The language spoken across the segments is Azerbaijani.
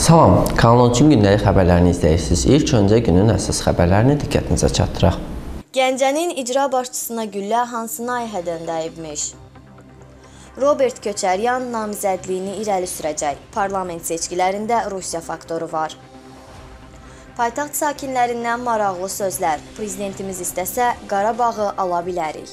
Salam, Kanal 13-ün gündəlik xəbərlərini izləyirsiniz. İlk öncə günün əsas xəbərlərini diqqətinizə çatdıraq. Gəncənin icra başçısına güllə hansı nayihədən dəyibmiş? Robert Köçəryan namizədliyini irəli sürəcək. Parlament seçkilərində Rusiya faktoru var. Paytaxt sakinlərindən maraqlı sözlər. Prezidentimiz istəsə Qarabağı ala bilərik.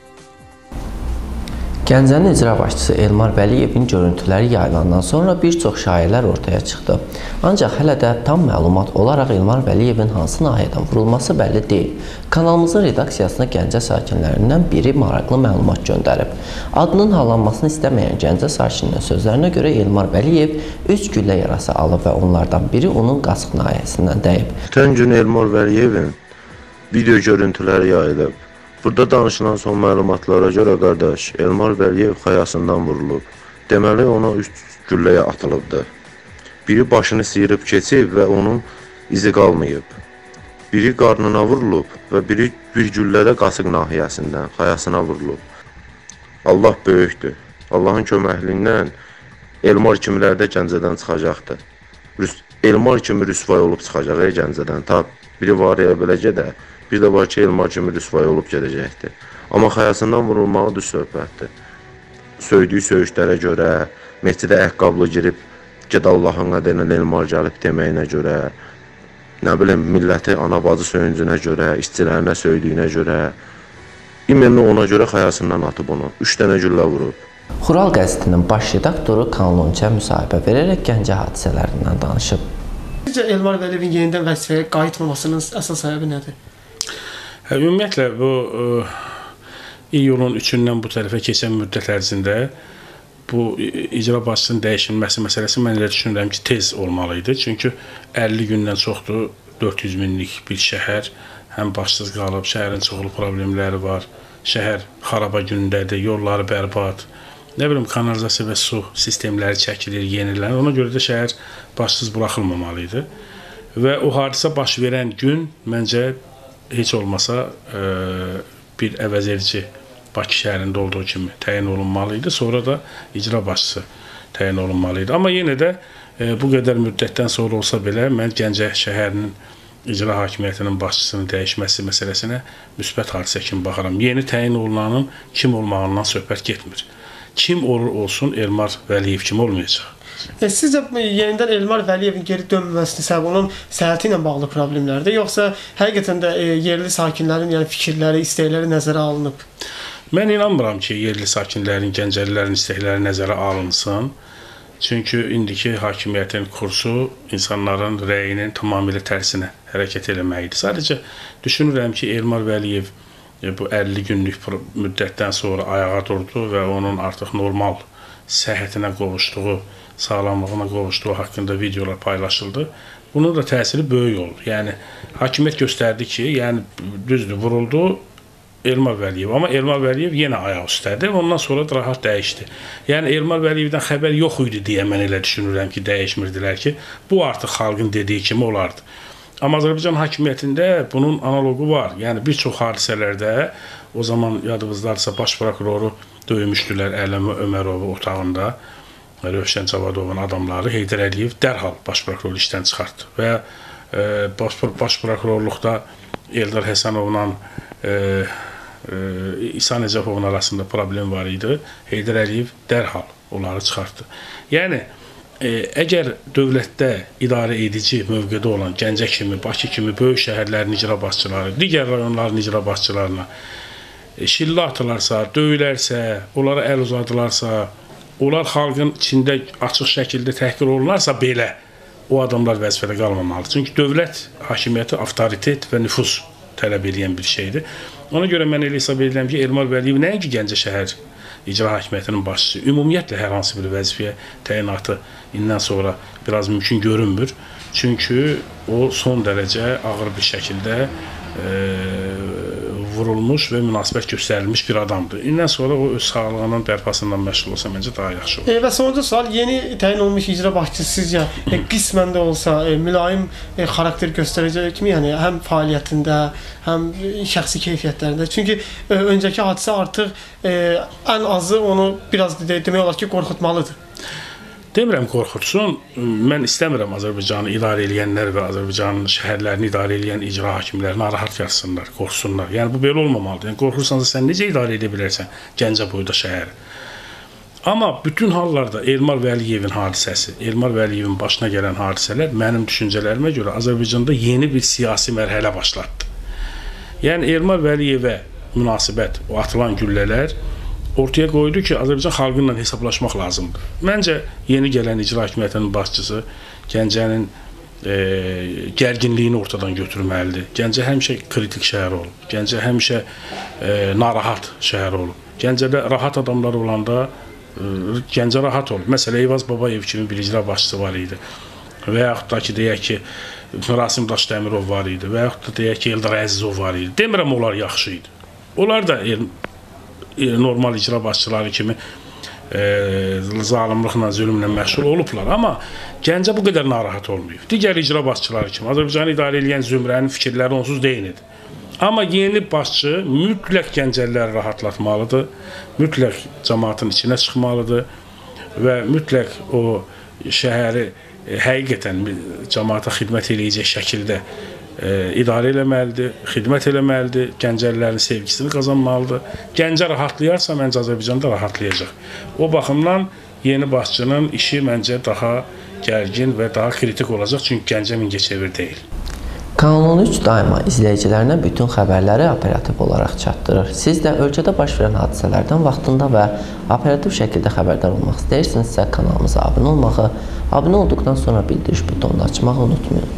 Gəncənin icra başçısı Elmar Vəliyevin görüntüləri yayılandan sonra bir çox şayiələr ortaya çıxdı. Ancaq hələ də tam məlumat olaraq Elmar Vəliyevin hansı nahiyədən vurulması bəlli deyil. Kanalımızın redaksiyasına Gəncə sakinlərindən biri maraqlı məlumat göndərib. Adının hallanmasını istəməyən Gəncə sakininin sözlərinə görə Elmar Vəliyev 3 güllə yarası alıb və onlardan biri onun qasıq nahiyəsindən dəyib. Ötən gün Elmar Vəliyevin video görüntüləri yayılıb. Burada danışılan son məlumatlara görə qardaş, Elmar Vəliyev xayasından vurulub. Deməli, ona 3 gülləyə atılıbdır. Biri başını sıyırıb keçib və onun izi qalmayıb. Biri qarnına vurulub və biri bir güllədə qasıq nahiyəsindən, xayasına vurulub. Allah böyükdür. Allahın köməkliyindən Elmar kimilərdə Gəncədən çıxacaqdır. Elmar kimi rüsvay olub çıxacaq Gəncədən. Ta biri var ya beləcə də. Bir də var ki, Elmar kimi rüsvay olub gedəcəkdir. Amma xayasından vurulmağı düz söhbətdir. Söydüyü söyüşlərə görə, məscidə əqqablı girib, ged Allahın qədərinə Elmar gəlib deməyinə görə, nə bilim, milləti ana-bacı söyüncünə görə, işçilərinə söydüyünə görə, imenli ona görə xayasından atıb onu. 3 dənə güllə vurub. Xural qəzetinin baş redaktoru Kanal 13-ə müsahibə verərək Gəncə hadisələrindən danışıb. Sizcə Elmar Vəliyevin yenidən vəzifəyə qayıtmamasının əsas səbəbi nədir? Ümumiyyətlə, bu iyulun 3-dən bu tərəfə keçən müddət ərzində bu icra başçısının dəyişilməsi məsələsi mən elə düşünürəm ki, tez olmalı idi. Çünki 50 gündən çoxdur, 400 minlik bir şəhər, həm başsız qalıb, şəhərin çoxlu problemləri var, şəhər xaraba gündədir, yolları bərbad, nə bilim, kanalizasiya və su sistemləri çəkilir, yenilənir. Ona görə də şəhər başsız buraxılmamalı idi. Və o hadisə baş verən gün, məncə, heç olmasa bir əvəzedici Bakı şəhərində olduğu kimi təyin olunmalı idi. Sonra da icra başçısı təyin olunmalı idi. Amma yenə də bu qədər müddətdən sonra olsa belə mən Gəncə şəhərinin icra hakimiyyətinin başçısının dəyişməsi məsələsinə müsbət hadisə kimi baxıram. Yeni təyin olunanın kim olmağından söhbət getmir. Kim olur olsun Elmar Vəliyev kimi olmayacaq. Sizcə yenidən Elmar Vəliyevin geri dönməməsinin səbəbi onun səhhəti ilə bağlı problemlərdir, yoxsa həqiqətən də yerli sakinlərin fikirləri, istəkləri nəzərə alınıb? Mən inanmıram ki, yerli sakinlərin, gəncəlilərin istəkləri nəzərə alınsın. Çünki indiki hakimiyyətin kursu insanların rəyinin tamamilə tərsinə hərəkət eləməkdir. Sadəcə düşünürəm ki, Elmar Vəliyev bu 50 günlük müddətdən sonra ayağa durdu və onun artıq normal səhhətinə qovuşduğu, sağlamlığına qovuşduğu haqqında videolar paylaşıldı. Bunun da təsiri böyük oldu. Yəni, hakimiyyət göstərdi ki, yəni, düzdür, vuruldu Elmar Vəliyev. Amma Elmar Vəliyev yenə ayaq üstədir. Ondan sonra da rahat dəyişdi. Yəni, Elmar Vəliyevdən xəbər yox idi deyə mən elə düşünürəm ki, dəyişmirdilər ki, bu artıq xalqın dediyi kimi olardı. Amma Azərbaycan hakimiyyətində bunun analogu var. Yəni, bir çox hadisələrdə, o zaman yadınızdadırsa baş prokuroru döymüşdülər Ələmə Ömərovu otağında. Rövşən Cavadovun adamları Heydər Əliyev dərhal baş prokuror işdən çıxartdı. Və baş prokurorluqda Eldar Həsənovla İsa Necəfovun arasında problem var idi. Heydər Əliyev dərhal onları çıxartdı. Yəni, əgər dövlətdə idarə edici mövqedə olan Gəncə kimi, Bakı kimi böyük şəhərlərin icra başçıları, digər rayonların icra başçılarına şillə atılarsa, döyülərsə, onlara əl uzadılarsa, onlar xalqın içində açıq şəkildə təhqir olunarsa belə o adamlar vəzifədə qalmamalıdır. Çünki dövlət hakimiyyəti avtoritet və nüfuz tələb edən bir şeydir. Ona görə mən elə hesab edirəm ki, Elmar Vəliyev nəinki Gəncə şəhər icra hakimiyyətinin başçısı, ümumiyyətlə hər hansı bir vəzifəyə təyinatı indən sonra biraz mümkün görünmür. Çünki o son dərəcə ağır bir şəkildə vurulmuş və münasibət göstərilmiş bir adamdır. İndən sonra o öz sağlığının bərpasından məşğul olsa məncə daha yaxşı olur. Və sonuncu sual, yeni təyin olmuş icra başçısı sizcə qismən də olsa mülayim xarakter göstərəcək kimi, yəni həm fəaliyyətində, həm şəxsi keyfiyyətlərində. Çünki öncəki hadisə artıq ən azı onu biraz demək olar ki, qorxutmalıdır. Demirəm qorxutsun, mən istəmirəm Azərbaycanı idarə edənlər və Azərbaycanın şəhərlərini idarə edən icra hakimləri narahat yatsınlar, qorxsunlar. Yəni bu belə olmamalıdır. Yəni qorxursansa sən necə idarə edə bilərsən Gəncə boyda şəhəri? Amma bütün hallarda Elmar Vəliyevin hadisəsi, Elmar Vəliyevin başına gələn hadisələr mənim düşüncələrimə görə Azərbaycanda yeni bir siyasi mərhələ başlatdı. Yəni Elmar Vəliyevə münasibət, o atılan güllələr ortaya qoydu ki, Azərbaycan xalqıyla hesablaşmaq lazımdır. Məncə, yeni gələn icra hakimiyyətinin başçısı Gəncənin gərginliyini ortadan götürməlidir. Gəncə həmişə kritik şəhər olub. Gəncə həmişə narahat şəhər olub. Gəncədə rahat adamlar olanda Gəncə rahat olub. Məsələn, Eyvaz Babayev kimi bir icra başçısı var idi. Və yaxud da ki, deyək ki, Rasim Daşdəmirov var idi. Və yaxud da deyək ki, Eldar Əzizov var idi. Demirəm, onlar yaxşı idi. Onlar da normal icra başçıları kimi zalimliklə, zülmlə məşğul olublar. Amma Gəncə bu qədər narahat olmuyor. Digər icra başçıları kimi Azərbaycanı idarə edən zümrənin fikirləri onsuz deyildi. Amma yeni başçı mütləq Gəncəliləri rahatlatmalıdır, mütləq cəmaatın içinə çıxmalıdır və mütləq o şəhəri həqiqətən cəmaata xidmət eləyəcək şəkildə idarə eləməlidir, xidmət eləməlidir, Gəncəlilərin sevgisini qazanmalıdır. Gəncə rahatlayarsa, məncə Azərbaycanda rahatlayacaq. O baxımdan yeni başçının işi məncə daha gərgin və daha kritik olacaq, çünki Gəncə Mingəçevir deyil. Kanal 13 daima izləyicilərinə bütün xəbərləri operativ olaraq çatdırır. Siz də ölkədə baş verən hadisələrdən vaxtında və operativ şəkildə xəbərdar olmaq istəyirsinizsə, kanalımıza abunə olmağı, abunə olduqdan sonra bildiriş butonunu açmağı unutmayın.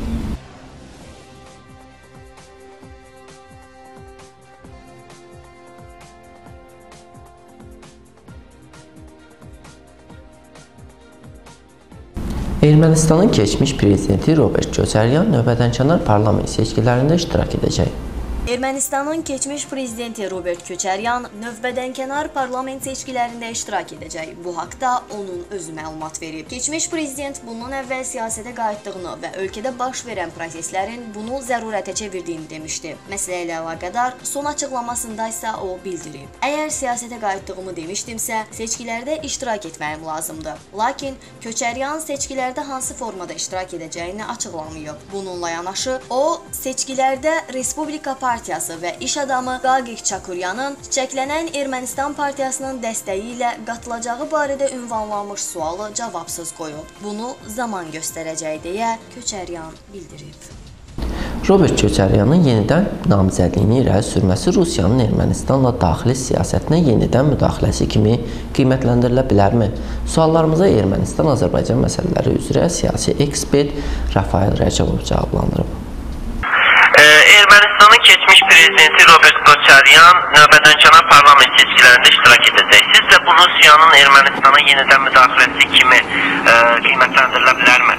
Ermənistanın keçmiş prezidenti Robert Köçəryan növbədənkənar parlament seçkilərində iştirak edəcək. Ermənistanın keçmiş prezidenti Robert Köçəryan növbədənkənar parlament seçkilərində iştirak edəcək. Bu haqda onun özü məlumat verib. Keçmiş prezident bundan əvvəl siyasətə qayıtdığını və ölkədə baş verən proseslərin bunu zərurətə çevirdiyini demişdi. Məsələ ilə əlaqədar son açıqlamasında isə o bildirib. Əgər siyasətə qayıtdığımı demişdimsə, seçkilərdə iştirak etməyim lazımdır. Lakin Köçəryan seçkilərdə hansı formada iştirak edəcəyini açıqlamayıb. Bununla yanaşı, o seçkilərdə Respublika Partiyası və iş adamı Qaqiq Çakuryanın çiçəklənən Ermənistan Partiyasının dəstəyi ilə qatılacağı barədə ünvanlanmış sualı cavabsız qoyub. Bunu zaman göstərəcək deyə Köçəryan bildirib. Robert Köçəryanın yenidən namizədliyini irəli sürməsi Rusiyanın Ermənistanla daxili siyasətinə yenidən müdaxiləsi kimi qiymətləndirilə bilərmi? Suallarımıza Ermənistan-Azərbaycan məsələləri üzrə siyasi ekspert Rafael Rəcəbov cavablandırıb. Ermənistanın keçmiş prezidenti Robert Köçəryan növbədənkənar parlament seçkilərində iştirak edəcək. Sizcə bu Rusiyanın Ermənistana yenidən müdaxiləsi kimi qiymətləndirilə bilərmi?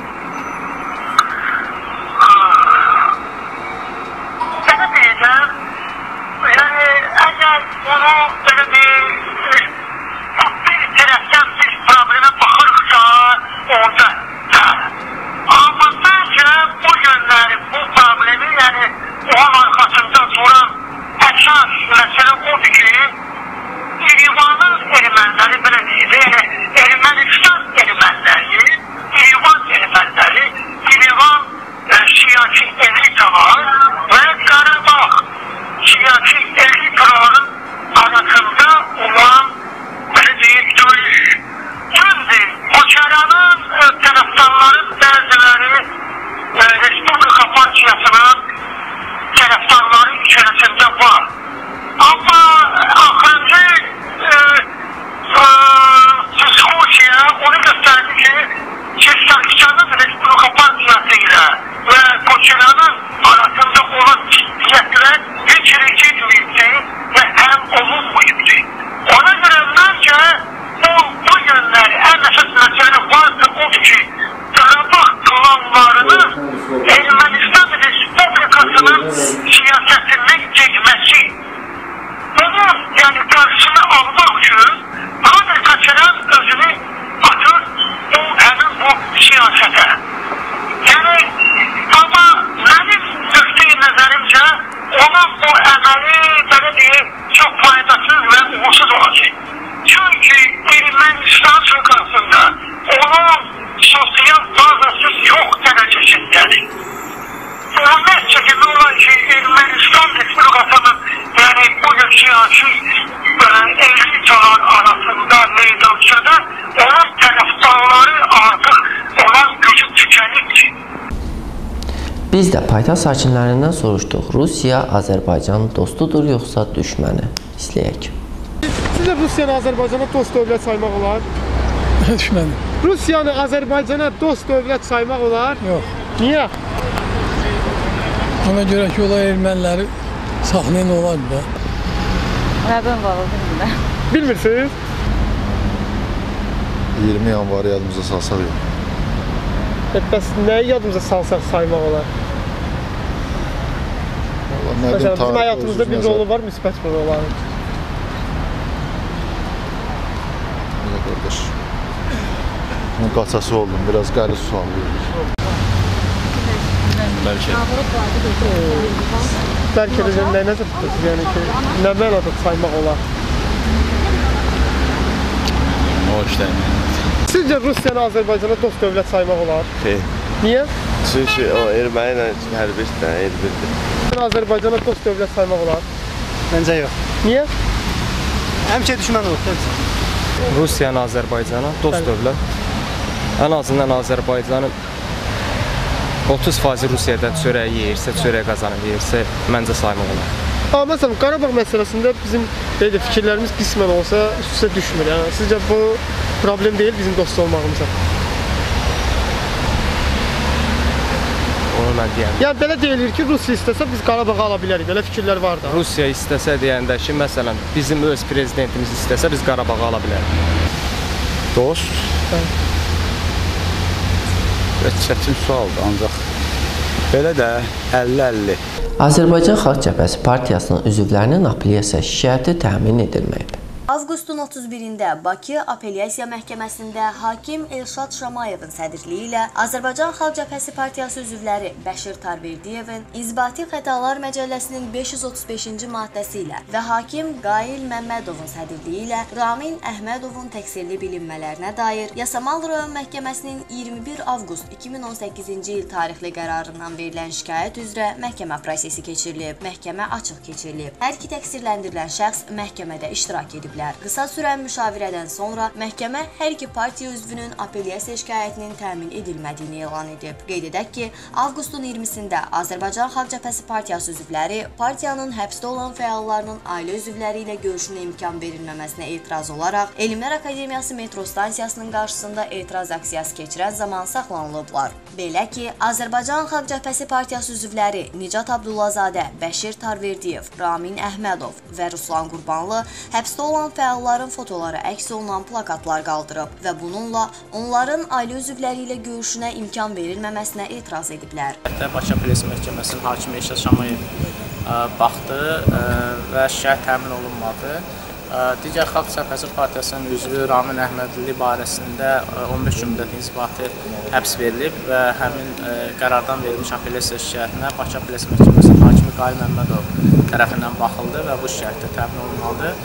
Sənə deyəcəm, yəni əgər onu belə bir tərəfdən bir problemə baxırıqsa, onda amma məncə bu günləri bu problemi, yəni onun arxasında duran əsas məsələ odur ki, İrivanın erməniləri, belə deyil, yəni Ermənistan erməniləri, İrivan erməniləri, İrivan siyasi elita var və Qarabağ siyasi elitaların arasında olan Biz də paytaxt sakinlərindən soruşduq. Rusiya Azərbaycanın dostudur yoxsa düşməni? İzləyək. Sizcə Rusiyanı Azərbaycana dost dövlət saymaq olar? Düşməni. Rusiyanı Azərbaycana dost dövlət saymaq olar? Yox. Niyə? Ona görə ki, olar erməniləri saxlayan olar da. Nədən var o bilmirəm. Bilmirsiniz? 20 yanvarı yadımıza salsaq yox. Bəs nəyi yadımıza salsaq saymaq olar? Məsələn, bizim həyatımızda bir rolu var, müsbət bir rolu var. Nə qardaş? Bunun qaçası oldum, biraz qəli sual verir. Bəlkə də nə nəzər tutursuz, yəni ki, nə mənada saymaq olar? O işləmir. Sizcə Rusiyanı Azərbaycana dost dövlət saymaq olar? Niyə? Çünki o erməni ilə hərbi işləyən elbirdir. Azərbaycana dost dövlət saymaq olar? Məncə yox. Niyə? Həmişə düşmən olur. Rusiyanı Azərbaycana dost dövlət. Ən azından Azərbaycanın 30% Rusiyadan çörək yeyirsə, çörək qazanıb yeyirsə, məncə saymaq olar. Amma məsələn, Qarabağ məsələsində bizim fikirlərimiz qismən olsa üst-üstə düşmür. Yəni, sizcə bu problem deyil bizim dost olmağımıza? Onu mən deyəm. Yəni, belə deyilir ki, Rusiya istəsə biz Qarabağı ala bilərik. Belə fikirlər var da. Rusiya istəsə deyəndə ki, məsələn, bizim öz prezidentimiz istəsə biz Qarabağı ala bilərik. Dost? Çətin sualdır, ancaq belə də 50-50. Azərbaycan Xalq Cəbhəsi Partiyasının üzvlərinin apellyasiya şikayəti təmin edilməyib. Avqustun 31-də Bakı Apellyasiya Məhkəməsində hakim Elşad Şamayevin sədrliyi ilə Azərbaycan Xalq Cəbhəsi Partiyası üzvləri Bəşir Tarberdiyevin İnzibati Xətalar Məcəlləsinin 535-ci maddəsi ilə və hakim Qail Məmmədovun sədrliyi ilə Ramin Əhmədovun təqsirli bilinmələrinə dair Yasamal Rayon Məhkəməsinin 21 avqust 2018-ci il tarixli qərarından verilən şikayət üzrə məhkəmə prosesi keçirilib. Məhkəmə açıq keçirilib. Hər iki təqsirləndirilən şəxs məhkəmədə iştirak edib. Qısa sürən müşavirədən sonra məhkəmə hər iki partiya üzvünün apellyasiya şikayətinin təmin edilmədiyini elan edib. Qeyd edək ki, avqustun 20-sində Azərbaycan Xalq Cəbhəsi Partiyası üzvləri partiyanın həbsdə olan fəallarının ailə üzvləri ilə görüşünə imkan verilməməsinə etiraz olaraq Elmlər Akademiyası metro stansiyasının qarşısında etiraz aksiyası keçirən zaman saxlanılıblar. Belə ki, Azərbaycan Xalq Cəbhəsi Partiyası üzvləri Nicat Abdullazadə, Bəşir Tarverdiyev, Ramin Əhmədov və Ruslan Qurbanlı həbsdə olan fəalların fotoları əks olunan plakatlar qaldırıb və bununla onların ailə üzvləri ilə görüşünə imkan verilməməsinə etiraz ediblər. Bakı Apellyasiya Məhkəməsinin hakimi Elşad Şamayev baxdı və şikayət təmin olunmadı. Digər Xalq Cəbhəsi Partiyasının üzvü Ramin Əhmədli barəsində 15 gün müddət inzibati həbs verilib və həmin qərardan verilmiş apellyasiya şikayətinə Bakı Apellyasiya Məhkəməsinin hakimi Qail Məmmədov tərəfindən baxıldı və bu şikayətdə təmin olunmalıdır.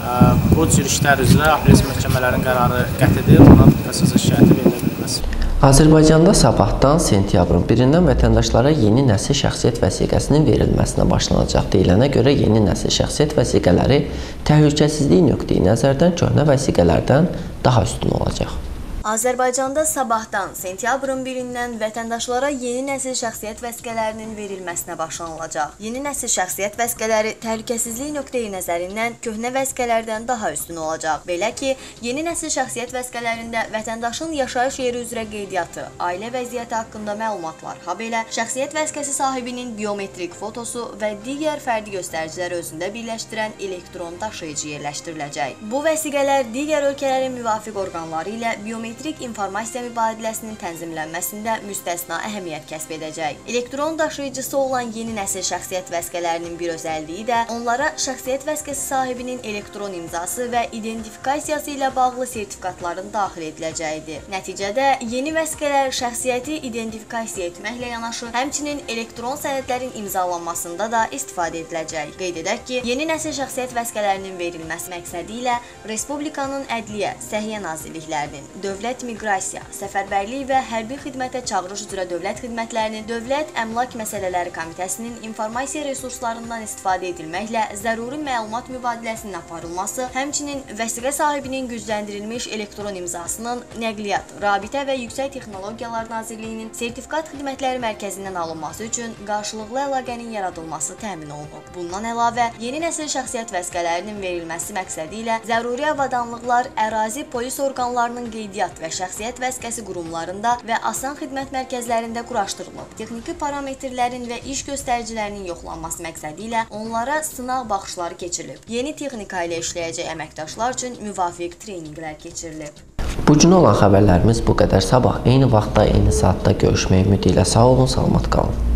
Bu cür işlər üzrə apellyasiya məhkəmələrin qərarı qətidir, ondan qaçıcı şikayəti verilə bilməz. Azərbaycanda sabahdan sentyabrın 1-dən vətəndaşlara yeni nəsil şəxsiyyət vəsiqəsinin verilməsinə başlanacaq deyilənə görə yeni nəsil şəxsiyyət vəsiqələri təhlükəsizlik nöqteyi nəzərdən köhnə vəsiqələrdən daha üstün olacaq. Azərbaycanda sabahdan sentyabrın 1-dən vətəndaşlara yeni nəsil şəxsiyyət vəsiqələrinin verilməsinə başlanılacaq. Yeni nəsil şəxsiyyət vəsiqələri təhlükəsizlik nöqteyi nəzərindən köhnə vəsiqələrdən daha üstün olacaq. Belə ki, yeni nəsil şəxsiyyət vəsiqələrində vətəndaşın yaşayış yeri üzrə qeydiyyatı, ailə vəziyyəti haqqında məlumatlar, habelə şəxsiyyət vəsiqəsi sahibinin biometrik fotosu və digər fərdi göstəricilər özündə birləşdirən elektron daşıyıcı yerləşdiriləcək. Bu vəsiqələr digər ölkələrin müvafiq orqanları ilə biometrik informasiya mübadiləsinin tənzimlənməsində müstəsna əhəmiyyət kəsb edəcək. Elektron daşıyıcısı olan yeni nəsil şəxsiyyət vəsiqələrinin bir özəlliyi də onlara şəxsiyyət vəsiqəsi sahibinin elektron imzası və identifikasiyası ilə bağlı sertifikatların daxil ediləcəyidir. Nəticədə yeni vəsiqələr şəxsiyyəti identifikasiya etməklə yanaşı, həmçinin elektron sənədlərin imzalanmasında da istifadə ediləcək. Qeyd edək ki, yeni nəsil şəxsiyyət vəsiqələrinin verilməsi məqsədi ilə Respublikanın Ədliyyə, Səhiyyə Nazirliklərinin, Dövlət dövlət miqrasiya, səfərbərlik və hərbi xidmətə çağırış üzrə dövlət xidmətlərinin Dövlət Əmlak Məsələləri Komitəsinin informasiya resurslarından istifadə edilməklə zəruri məlumat mübadiləsinin aparılması, həmçinin vəsiqə sahibinin gücləndirilmiş elektron imzasının Nəqliyyat, Rabitə və Yüksək Texnologiyalar Nazirliyinin Sertifikat Xidmətləri Mərkəzindən alınması üçün qarşılıqlı əlaqənin yaradılması təmin olunub. Bundan əlavə, yeni nəsil şəxsiyyət vəsiqələrinin verilməsi məqsədi ilə zəruri avadanlıqlar ərazi polis orqanlarının qeydiyyat və şəxsiyyət vəsiqəsi qurumlarında və asan xidmət mərkəzlərində quraşdırılıb. Texniki parametrlərin və iş göstəricilərinin yoxlanması məqsədi ilə onlara sınaq baxışları keçirilib. Yeni texnika ilə işləyəcək əməkdaşlar üçün müvafiq treyninqlər keçirilib. Bu gün olan xəbərlərimiz bu qədər. Sabah eyni vaxtda, eyni saatda görüşmək ümidi ilə sağ olun, salamat qalın.